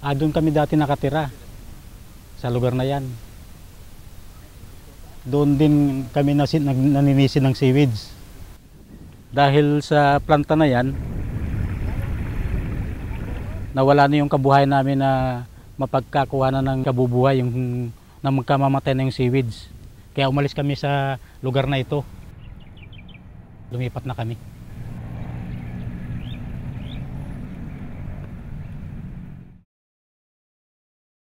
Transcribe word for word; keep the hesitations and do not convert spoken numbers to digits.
Ah, doon kami dati nakatira sa lugar na yan. Doon din kami nasin, nag, naninisin ng seaweeds. Dahil sa planta na yan, nawala na yung kabuhayan namin na mapagkakuha na ng kabubuhay, yung na magkamamatay na yung seaweeds. Kaya umalis kami sa lugar na ito. Lumipat na kami.